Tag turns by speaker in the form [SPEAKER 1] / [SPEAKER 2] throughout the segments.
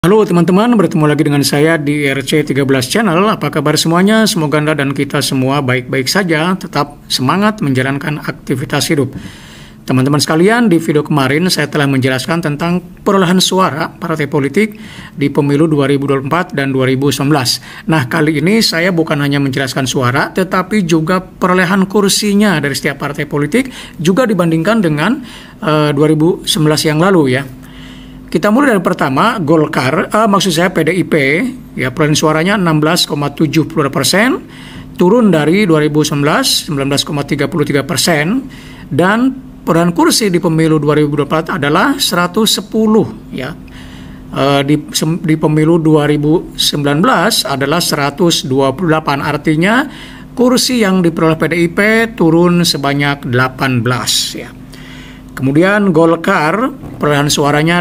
[SPEAKER 1] Halo teman-teman, bertemu lagi dengan saya di RC13 Channel. Apa kabar semuanya? Semoga Anda dan kita semua baik-baik saja, tetap semangat menjalankan aktivitas hidup. Teman-teman sekalian, di video kemarin saya telah menjelaskan tentang perolehan suara partai politik di pemilu 2024 dan 2019. Nah, kali ini saya bukan hanya menjelaskan suara, tetapi juga perolehan kursinya dari setiap partai politik, juga dibandingkan dengan 2019 yang lalu ya. Kita mulai dari pertama, Golkar, maksud saya PDIP, ya perolehan suaranya 16,72%, turun dari 2019, 19,33%, dan perolehan kursi di pemilu 2024 adalah 110, ya. Di pemilu 2019 adalah 128, artinya kursi yang diperoleh PDIP turun sebanyak 18, ya. Kemudian Golkar perolehan suaranya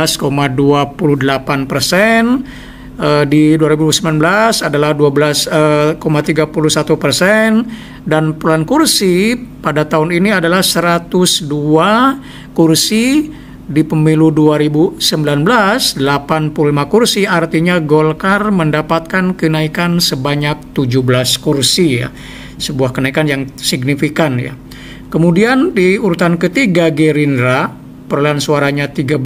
[SPEAKER 1] 15,28%, di 2019 adalah 12,31%, dan perolehan kursi pada tahun ini adalah 102 kursi. Di pemilu 2019 85 kursi, artinya Golkar mendapatkan kenaikan sebanyak 17 kursi ya. Sebuah kenaikan yang signifikan ya. Kemudian di urutan ketiga Gerindra, perolehan suaranya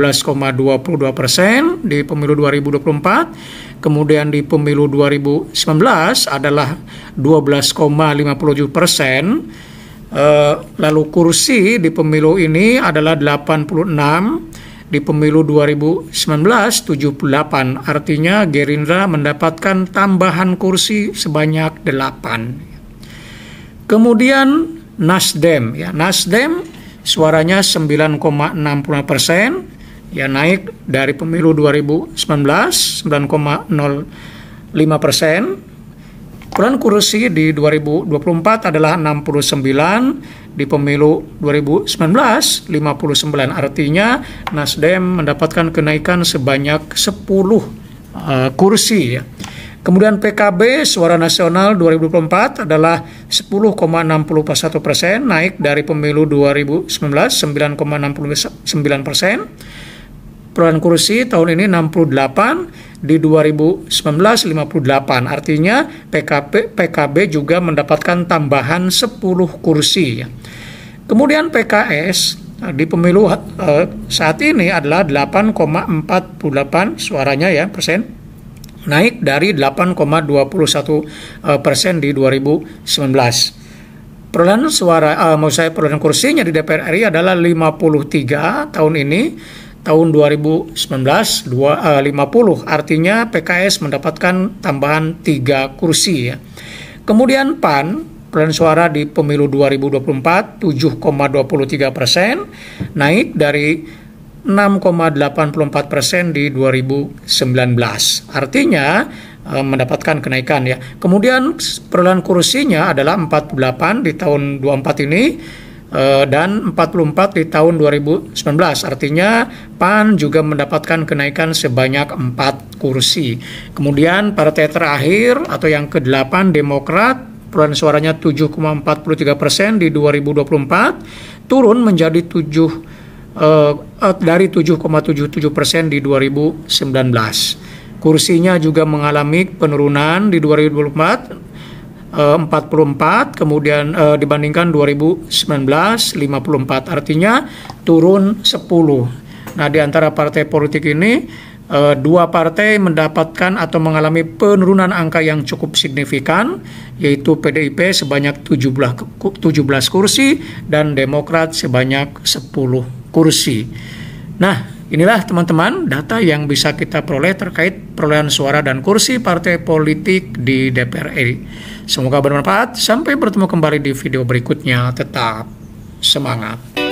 [SPEAKER 1] 13,22% di pemilu 2024. Kemudian di pemilu 2019 adalah 12,57%. Lalu kursi di pemilu ini adalah 86, di pemilu 2019 78. Artinya Gerindra mendapatkan tambahan kursi sebanyak 8. Kemudian Nasdem, ya Nasdem suaranya 9,60%, ya naik dari pemilu 2019 9,05%. Perolehan kursi di 2024 adalah 69, di pemilu 2019 59. Artinya Nasdem mendapatkan kenaikan sebanyak 10 kursi ya. Kemudian PKB suara nasional 2024 adalah 10,61%, naik dari pemilu 2019 9,69%. Perolehan kursi tahun ini 68, di 2019 58. Artinya PKB juga mendapatkan tambahan 10 kursi. Kemudian PKS di pemilu saat ini adalah 8,48 suaranya ya persen, naik dari 8,21% di 2019. Perolehan suara, perolehan kursinya di DPR RI adalah 53 tahun ini, tahun 2019 50. Artinya PKS mendapatkan tambahan 3 kursi ya. Kemudian PAN perolehan suara di pemilu 2024 7,23%, naik dari 6,84% di 2019. Artinya mendapatkan kenaikan ya. Kemudian perolehan kursinya adalah 48 di tahun 24 ini dan 44 di tahun 2019. Artinya PAN juga mendapatkan kenaikan sebanyak 4 kursi. Kemudian partai terakhir atau yang ke-8 Demokrat perolehan suaranya 7,43% di 2024, turun menjadi dari 7,77% di 2019. Kursinya juga mengalami penurunan di 2024 44, kemudian dibandingkan 2019 54, artinya turun 10. Nah, di antara partai politik ini 2 partai mendapatkan atau mengalami penurunan angka yang cukup signifikan, yaitu PDIP sebanyak 17 kursi dan Demokrat sebanyak 10 kursi. Nah, inilah teman-teman data yang bisa kita peroleh terkait perolehan suara dan kursi partai politik di DPR RI. Semoga bermanfaat. Sampai bertemu kembali di video berikutnya. Tetap semangat.